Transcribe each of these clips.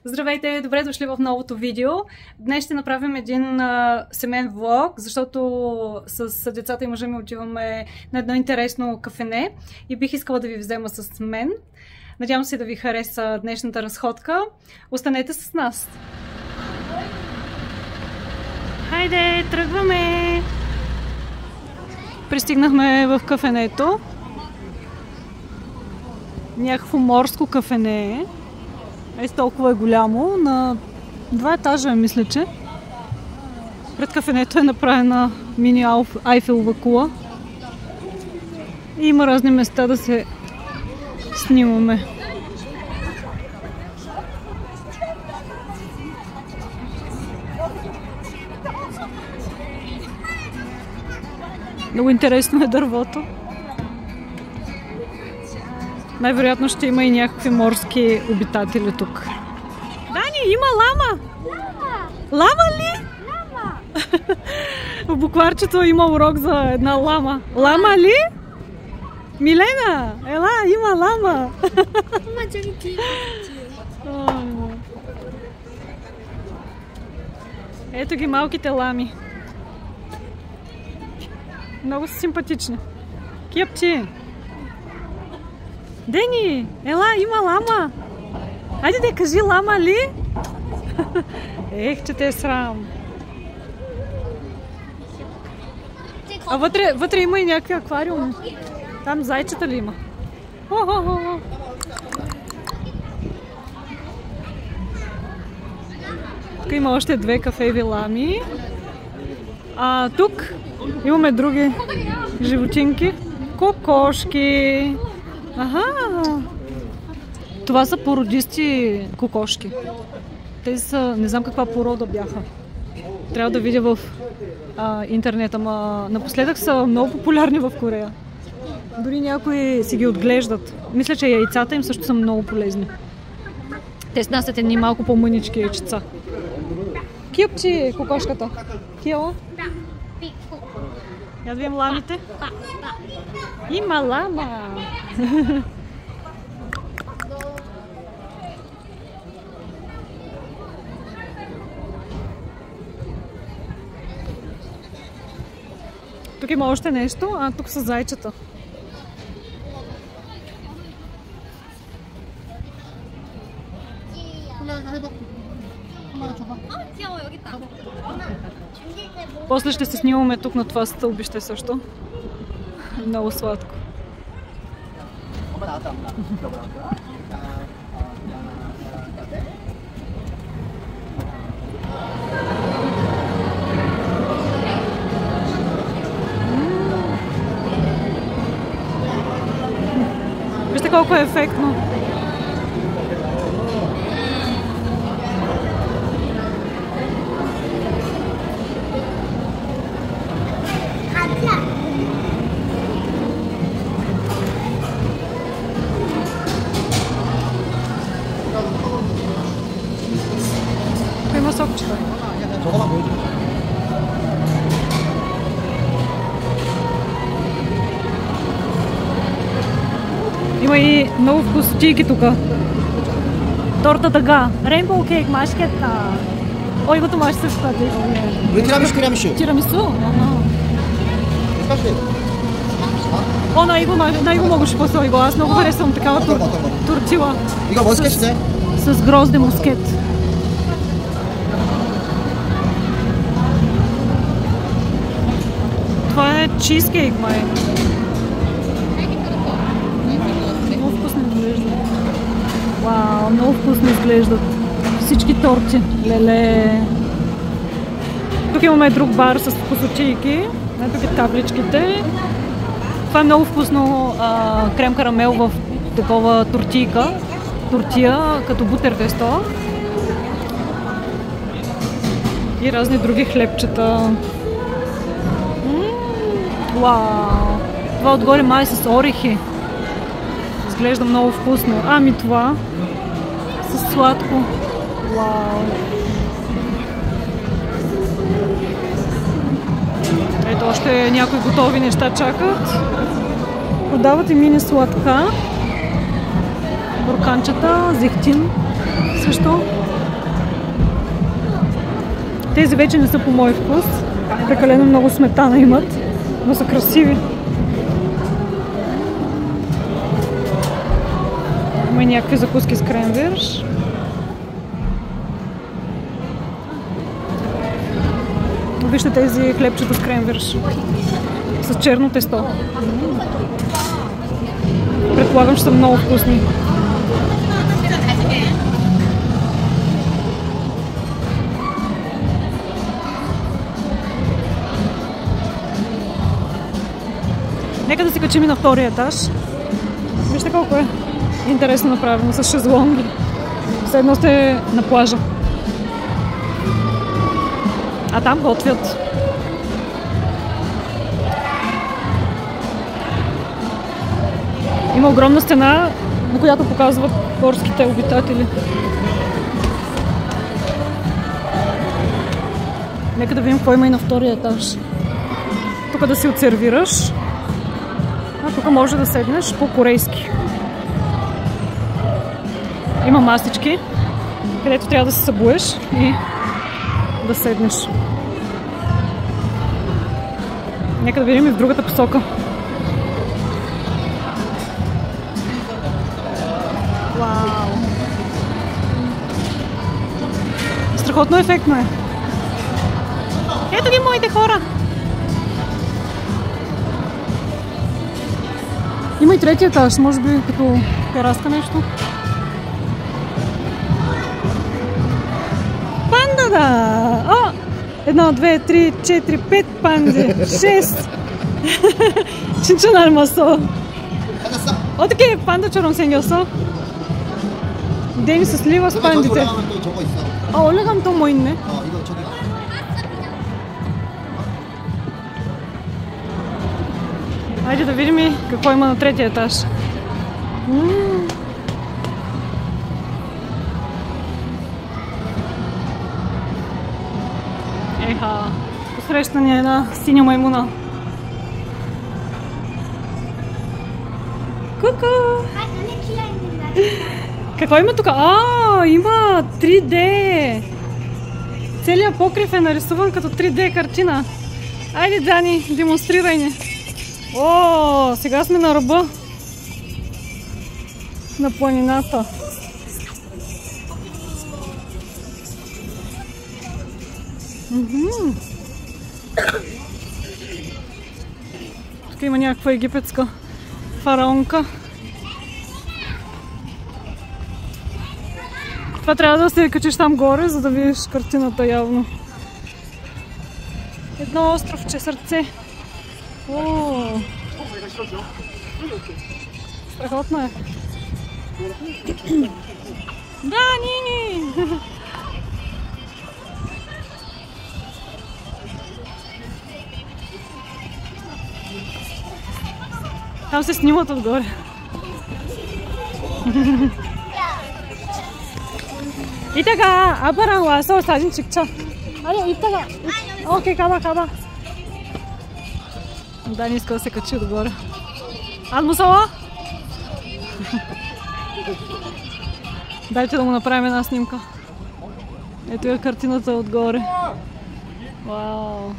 Здравейте, добре дошли в новото видео. Днес ще направим един семейен влог, защото с децата и мъжа ми отиваме на едно интересно кафене и бих искала да ви взема с мен. Надявам се да ви хареса днешната разходка. Останете с нас! Хайде, тръгваме! Пристигнахме в кафенето. Някакво морско кафене. Толкова е голямо. На 2 етажа, мисля, че. Пред кафенето е направена мини Айфелова кула. И има разни места да се снимаме. Много интересно е дървото. Най-вероятно ще има и някакви морски обитатели тук. Дани, има лама! Лама ли? Лама! В букварчето има урок за една лама. Лама ли? Милена! Ела, има лама! Ето ги малките лами. Много са симпатични. Кепчи! Дени! Ела, има лама! Хайде да кажи, лама ли? Ех, че те е срам. А вътре има и някакви аквариуми. Там зайчета ли има? Тук има още 2 кафеви лами. А тук имаме други животинки. Кокошки. Аха! Това са породисти кокошки. Те са, не знам каква порода бяха. Трябва да видя в интернет, ама напоследък са много популярни в Корея. Дори някои си ги отглеждат. Мисля, че яйцата им също са много полезни. Те снасят едни малко по-мънички яйчеца. Кюпчи, кокошката. Киела? Я да видим ламите. Има лама! Тук има още нещо, а тук са зайчета. После ще се снимаме тук на това стълбище също. Много сладко. Вижте колко е ефектно. Има сокчета. Има и много вкусотийки тук. Торта дъга. Рейнбоу кейк, машкета. Ой, 이것도 맛있을 것 같아. 우리 티라미슈. 티라미수? 나 이거 먹고 싶었어. 이거 аз много харесвам такава тортила. 이거 머스켓이네. С грозде мускет. Това е чизкейк, май. Много вкусно изглеждат. Вау, много вкусно изглеждат. Всички торти. Леле. Тук имаме друг бар с вкусотийки. Ето ги табличките. Това е много вкусно крем карамел в такова тортия, като бутер тесто. И разни други хлебчета. Вау! Това отгоре май с орехи. Изглежда много вкусно. Ами това с сладко. Вау! Ето още някои готови неща чакат. Продават и мини сладка. Бурканчета, зехтин също. Тези вече не са по мой вкус. Прекалено много сметана имат, но са красиви. Има и някакви закуски с кренвирш. Вижте тези хлебчета с кренвирш. С черно тесто. Предполагам, че са много вкусни. Нека да се качим и на втория етаж. Вижте колко е интересно направено, с шезлонги. Все едно сте на плажа. А там готвят. Има огромна стена, на която показват горските обитатели. Нека да видим какво има и на втория етаж. Тук да си отсервираш. А тук може да седнеш по-корейски. Има масички, където трябва да се събуеш и да седнеш. Нека да видим и в другата посока. Вау! Страхотно ефектно е. Ето ги моите хора! Има и третия етаж, може би като тераска нещо. Пандада! О! 1, 2, 3, 4, 5 панди. 6! 진짜 닮았어. 어떻게 판다처럼 생겼어? 데니스 슬리버스 판디들. 아, 올라가면 또 뭐 있네? 이거 저기. Айде да видим и какво има на третия етаж. Еха, посрещане на синя маймуна. Ку-ку! Какво има тук? Има 3D! Целият покрив е нарисуван като 3D картина. Айде, Дани, демонстрирай ни. О, сега сме на ръба на планината. Тук има някаква египетска фараонка. Това трябва да се качиш там горе, за да видиш картината явно. Едно островче, сърце. О! Страхотно е. Да, Нини! Там се снимат отгоре. 이따가 아빠랑 와서 사진 찍자. 아니, 이따가. 오케이, 가봐. Дани иска да се качи отгоре. Аз мусала? Дайте да му направим една снимка. Ето е картината отгоре. Вау!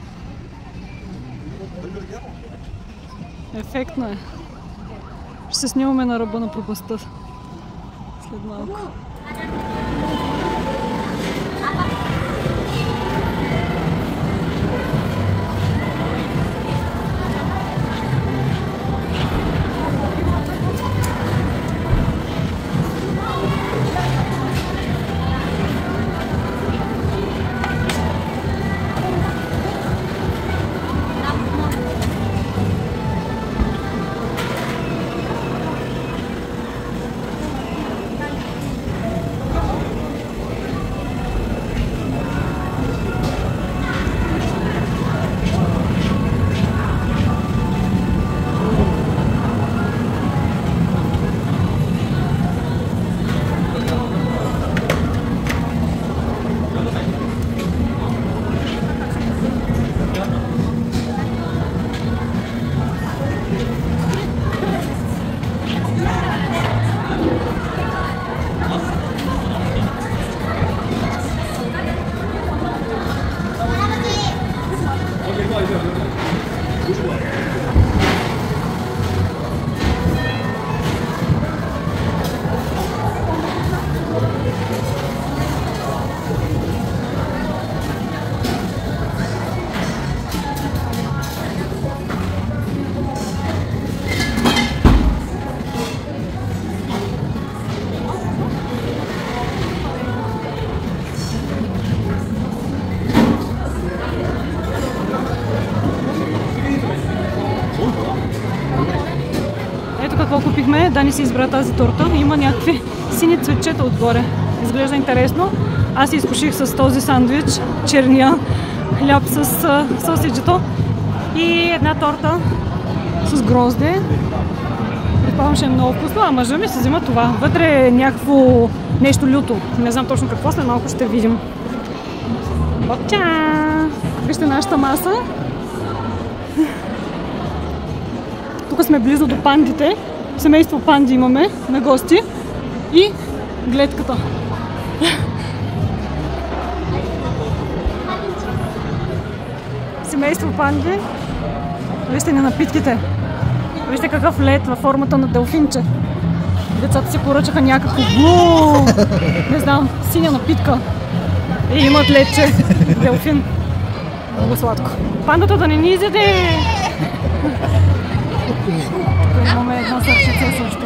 Ефектно е. Ще се снимаме на ръба на пропастта след малко. решихме да не си избра тази торта. Има някакви сини цветчета отгоре. Изглежда интересно. Аз си изкуших с този сандвич, черния хляб с сосиджето и една торта с грозде. Предполагам, ще е много вкусно, а мъжа ми се взима това. Вътре е някакво нещо люто. Не знам точно какво, след малко ще видим. Опча! Вижте нашата маса. Тук сме близо до пандите. Семейство панди имаме на гости. И гледката. Семейство панди. Вижте на напитките. Вижте какъв лед във формата на делфинче. Децата си поръчаха някакво не знам, синя напитка. И имат ледче. Делфин. Много сладко. Пандата да не ни изяде! Имаме едно сърчице също.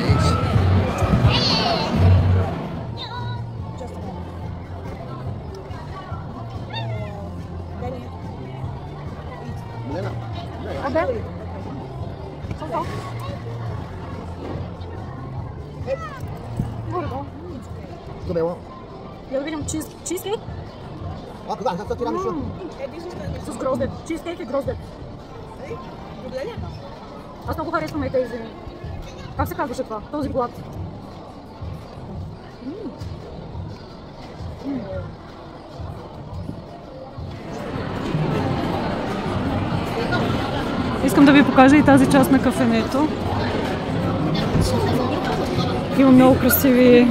Я да видим чизкейк. 그거 안 샀어? 티라미수? С гроздет. Чизкейк и гроздет. Аз много харесвам тези. Как се казваше това? Този глад. Искам да ви покажа и тази част на кафенето. Има много красиви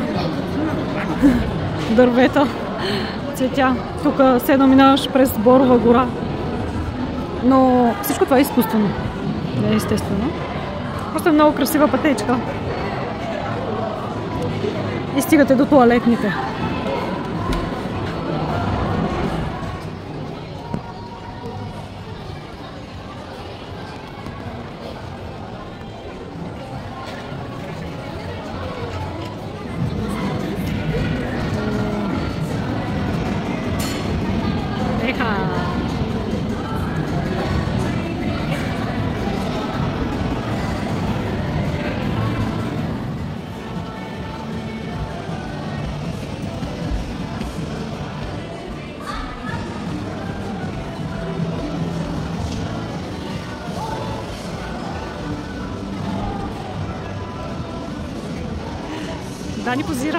дървета, цветя. Тук седно минаваш през Борова гора. Но всичко това е изкуствено. Не е естествено. Просто е много красива пътечка. И стигате до тоалетните. Да, ни позира.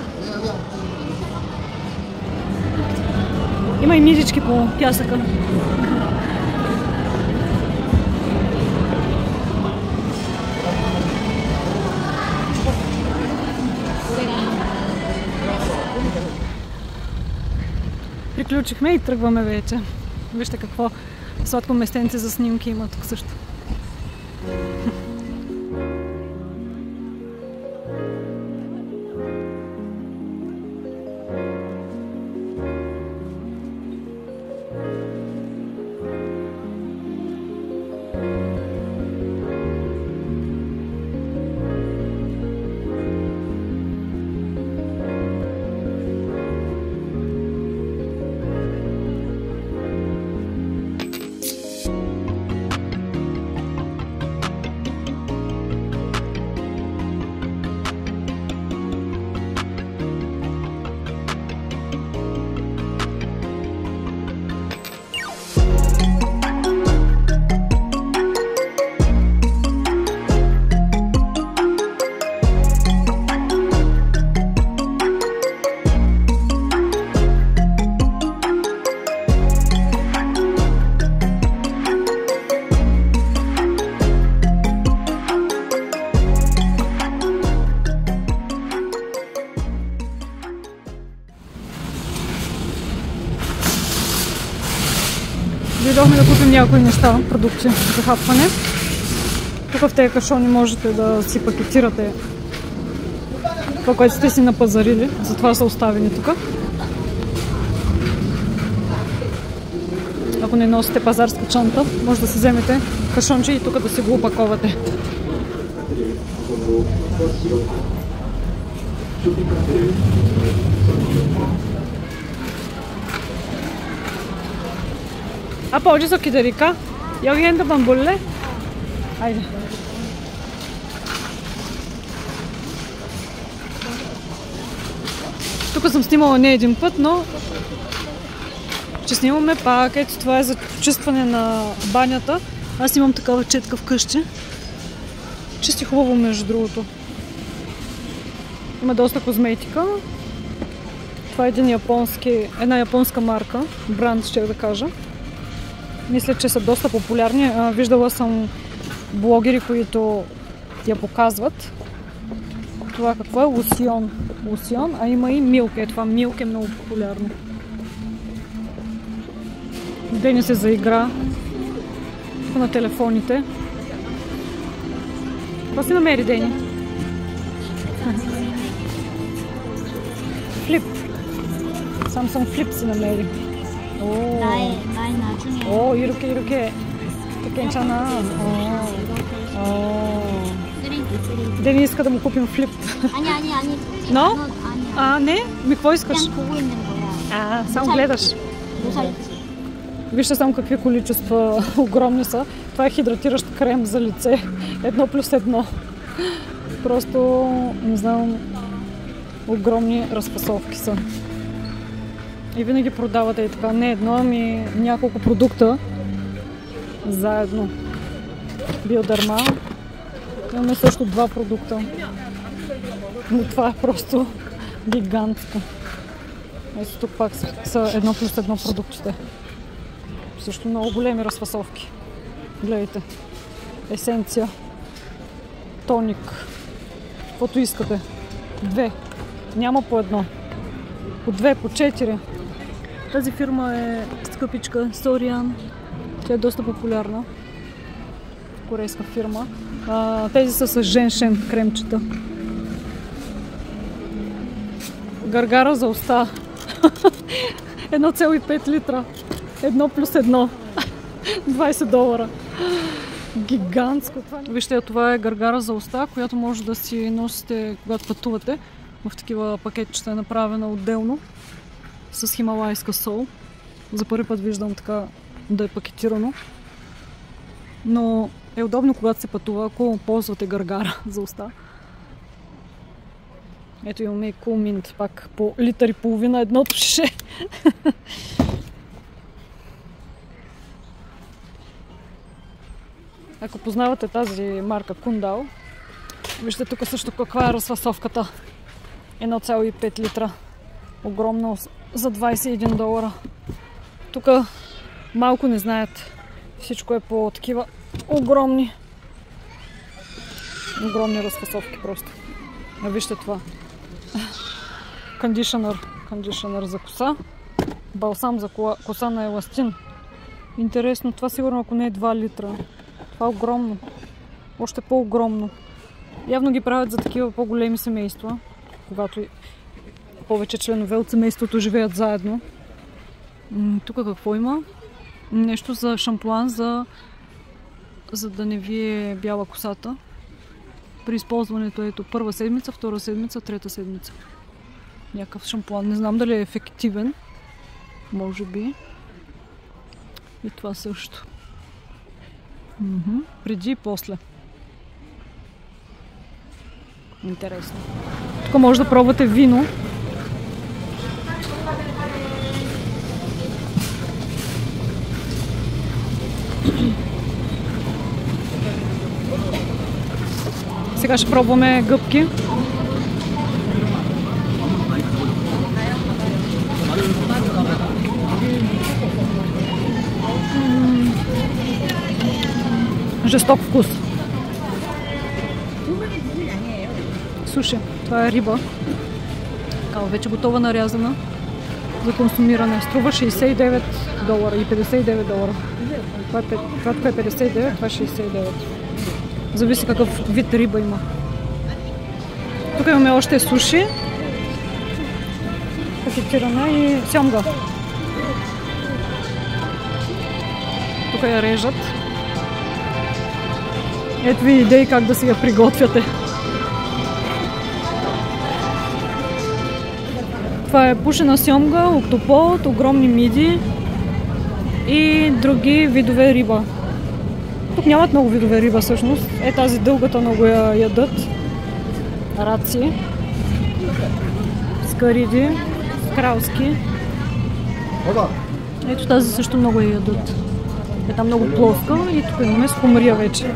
Има и мирички по пясъка. Приключихме и тръгваме вече. Вижте какво сладко местенце за снимки има тук също. Дойдохме да купим някои неща, продукти за хапване. Тук в тези кашони можете да си пакетирате това, което сте си напазарили. Затова са оставени тук. Ако не носите пазарска чанта, може да си вземете кашонче и тук да си го опаковате. 아빠 어디서 기다릴까? 여기 핸드폰 볼래? 아이고. съм снимала не един път, но че снимаме пак. Ето това е за почистване на банята. Аз имам такава четка вкъщи. Чисти хубаво, между другото. Има доста козметика. Това е една японска марка. Бранд, ще да кажа. Мисля, че са доста популярни. Виждала съм блогери, които я показват. Това какво е? Лусион, а има и Милк. Това Милк е много популярно. Дени се заигра на телефоните. Какво си намери, Дени? Флип. Samsung Flip си намери. Ируке. Такенчана. Дени иска да му купим флип. Но? Не? Какво искаш? Само гледаш. Вижте само какви количества огромни са. Това е хидратиращ крем за лице. 1+1. Просто, не знам, огромни разфасовки са. И винаги продавате и така. Не едно, ами няколко продукта заедно. Биодерма. Имаме също 2 продукта. Но това е просто гигантско. Ето тук пак са 1+1 продуктите. Също много големи разфасовки. Гледайте. Есенция. Тоник. Каквото искате. 2. Няма по 1. По 2, по 4. Тази фирма е скъпичка. Сориан. Тя е доста популярна. Корейска фирма. Тези са с женшен кремчета. Гаргара за уста. 1,5 литра. 1+1. $20. Гигантско. Вижте, това е гаргара за уста, която може да си носите, когато пътувате. В такива пакетчета е направена отделно. С хималайска сол. За първи път виждам така да е пакетирано. Но е удобно, когато се пътува, ако ползвате гаргара за уста. Ето имаме и Cool Mint, пак по литър и половина едното шише. Ако познавате тази марка Кундал, вижте тук също каква е разфасовката. 1,5 литра. Огромно за $21. Тук малко не знаят. Всичко е по такива огромни разфасовки просто. Вижте това. Кондишънър за коса. Балсам за коса на еластин. Интересно, това сигурно ако не е 2 литра. Това е огромно. Още по-огромно. Явно ги правят за такива по-големи семейства. Когато повече членове от семейството живеят заедно. Тук какво има? Нещо за шампуан, за да не ви е бяла косата. При използването ето първа седмица, втора седмица, трета седмица. Някакъв шампуан. Не знам дали е ефективен. Може би. И това също. Преди и после. Интересно. Тук може да пробвате вино. Сега ще пробваме гъбки. Жесток вкус. Суши. Това е риба. Такава вече готова нарязана за консумиране. Струва $69 и $59. Това е 59, това е 69. Зависи какъв вид риба има. Тук имаме още суши. Пакетирана и сьомга. Тук я режат. Ето ви идеи как да си я приготвяте. Това е пушена сьомга, октопод, огромни миди и други видове риба. Тук нямат много видове риба всъщност. Е тази дългата много я ядат. Раци. Скариди. кралски. Оба. Ето тази също много я ядат. Е там много плоска и тук имаме скумрия вече.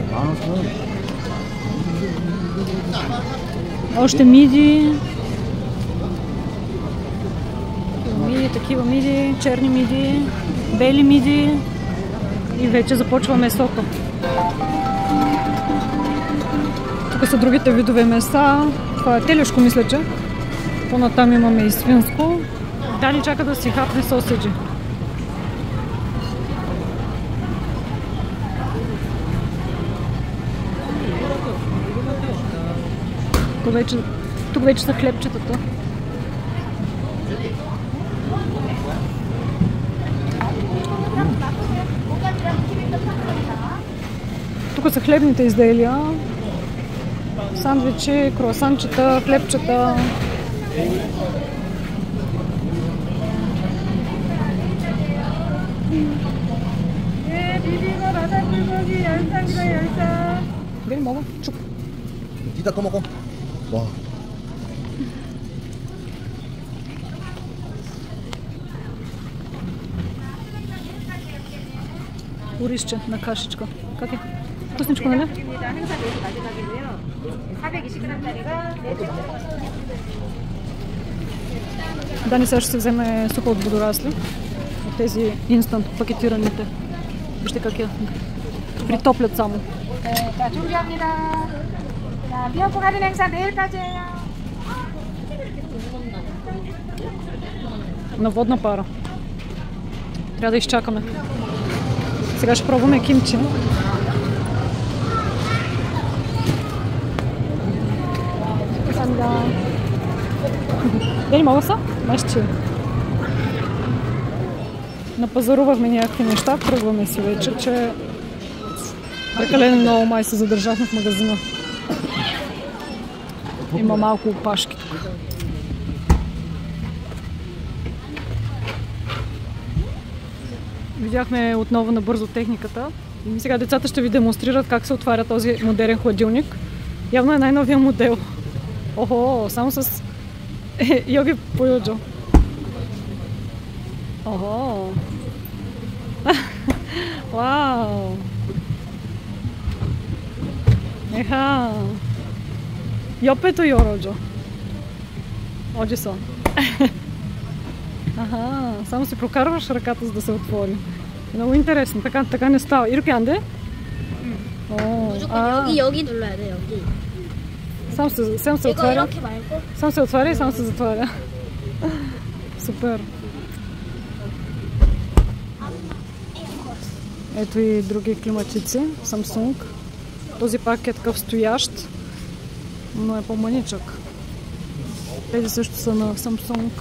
Още миди. Такива миди, черни миди, бели миди и вече започва месото. Тук са другите видове меса. Това е телешко, мисля, че. По-натам имаме и свинско. Дали чака да си хапне соседжи. Тук вече са хлебчетата. Тук са хлебните изделия. Сандвичи, круасанчета, хлебчета. Бери мога, чук. Тита, ко 먹어. 와. Оризче на кашичка. Как е? Вкусничко, нали? Дани сега ще се вземе супа от водорасли. От тези инстант пакетираните. Вижте как я притоплят само. На водна пара. Трябва да изчакаме. Сега ще пробваме кимчи. Дали мога са? Мащи. Напазарувахме някакви неща, тръгваме си вече, че прекалено много май се задържахме в магазина. Има малко опашки тук. Видяхме отново набързо техниката. И сега децата ще ви демонстрират как се отваря този модерен хладилник. Явно е най-новия модел. Охо, само с йоги поюджо. Охо. Вау. Еха. Йопето йороджо. Оджисон. Аха, само си прокарваш ръката, за да се отвори. Много интересно, така не става. Ируке анде? 여기 눌러야 돼, 여기. Само се отваря. 이렇게 말고. Само се отваря и само се затваря. Супер. Ето и други климатици. Samsung. Този пак е такъв стоящ, но е по-маничък. Тези също са на Samsung.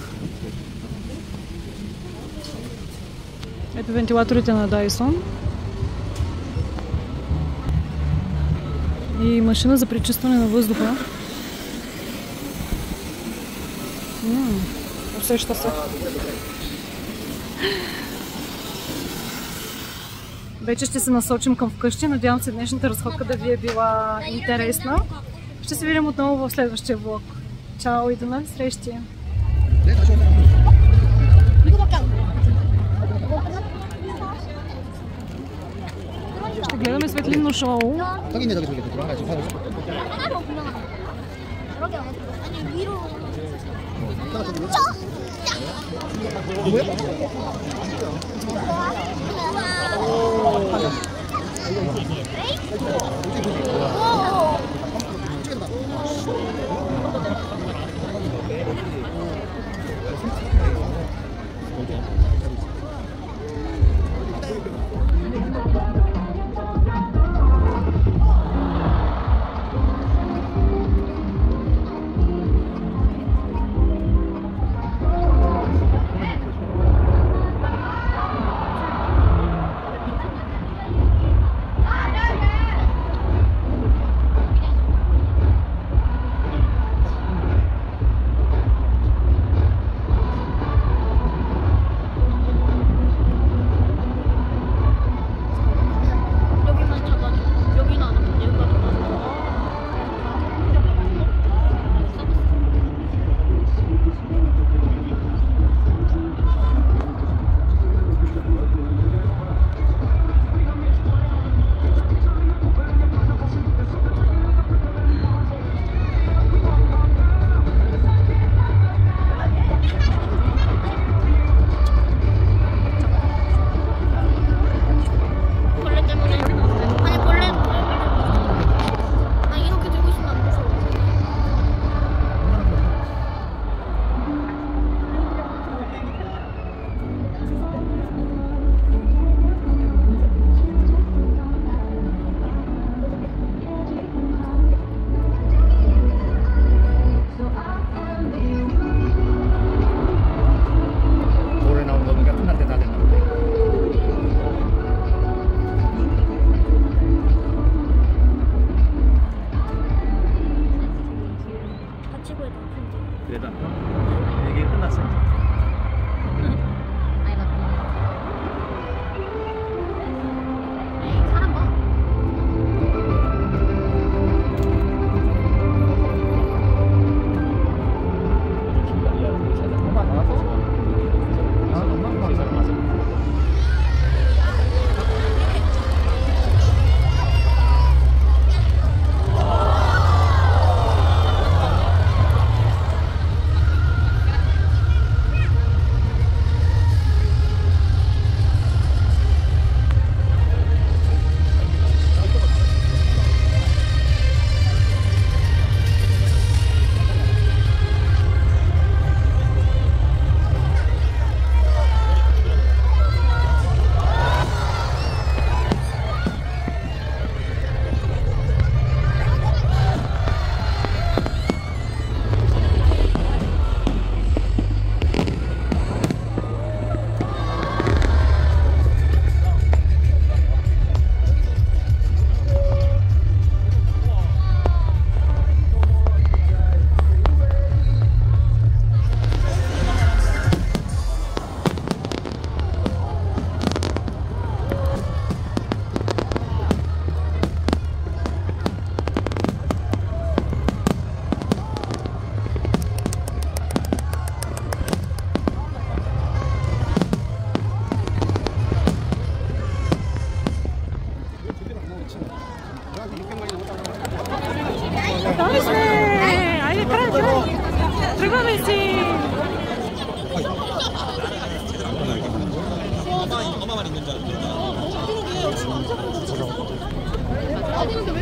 Ето вентилаторите на Dyson. И машина за пречистване на въздуха. Усеща се. Вече ще се насочим към вкъщи. Надявам се днешната разходка да ви е била интересна. Ще се видим отново в следващия влог. Чао и до нови срещи! Ще гледаме светлинно шоу. 저기 있네, 저기 들어가야지. 하나로 올라가. 저렇게 안 해도 아니 위로. 나이스! 아이, 그래, 그래. 들어가, 메시. 엄마만 있는 줄 알았는데. 어디는 왜